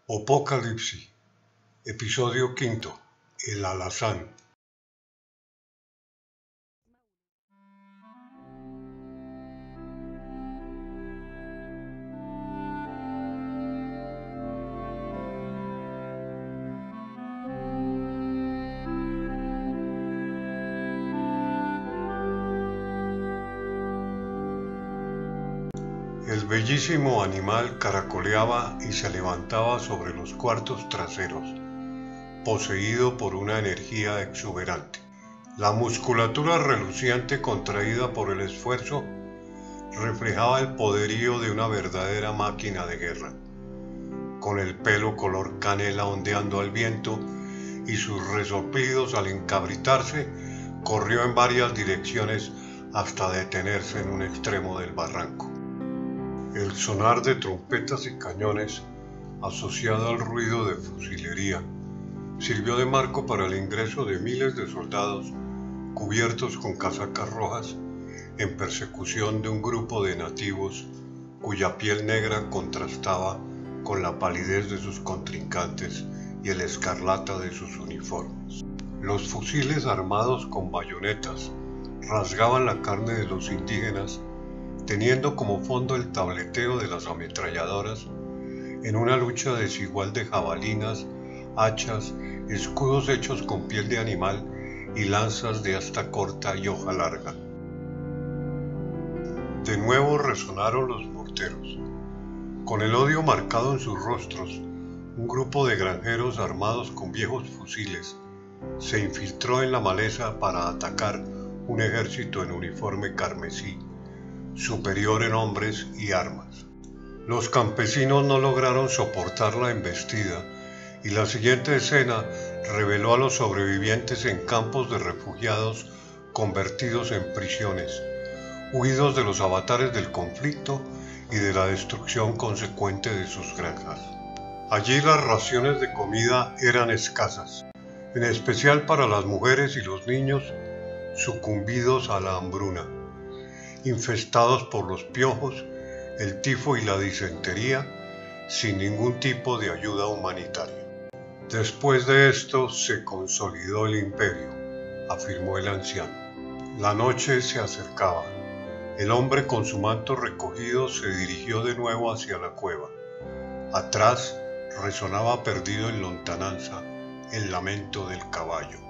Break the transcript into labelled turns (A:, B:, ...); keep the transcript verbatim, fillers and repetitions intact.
A: Apocalipsis, episodio quinto, el alazán. El bellísimo animal caracoleaba y se levantaba sobre los cuartos traseros, poseído por una energía exuberante. La musculatura reluciente contraída por el esfuerzo reflejaba el poderío de una verdadera máquina de guerra. Con el pelo color canela ondeando al viento y sus resoplidos al encabritarse, corrió en varias direcciones hasta detenerse en un extremo del barranco. El sonar de trompetas y cañones, asociado al ruido de fusilería, sirvió de marco para el ingreso de miles de soldados cubiertos con casacas rojas en persecución de un grupo de nativos cuya piel negra contrastaba con la palidez de sus contrincantes y el escarlata de sus uniformes. Los fusiles armados con bayonetas rasgaban la carne de los indígenas, teniendo como fondo el tableteo de las ametralladoras en una lucha desigual de jabalinas, hachas, escudos hechos con piel de animal y lanzas de asta corta y hoja larga. De nuevo resonaron los morteros. Con el odio marcado en sus rostros, un grupo de granjeros armados con viejos fusiles se infiltró en la maleza para atacar un ejército en uniforme carmesí, superior en hombres y armas. Los campesinos no lograron soportar la embestida y la siguiente escena reveló a los sobrevivientes en campos de refugiados convertidos en prisiones, huidos de los avatares del conflicto y de la destrucción consecuente de sus granjas. Allí las raciones de comida eran escasas, en especial para las mujeres y los niños sucumbidos a la hambruna, infestados por los piojos, el tifo y la disentería, sin ningún tipo de ayuda humanitaria. Después de esto se consolidó el imperio, afirmó el anciano. La noche se acercaba. El hombre con su manto recogido se dirigió de nuevo hacia la cueva. Atrás resonaba perdido en lontananza el lamento del caballo.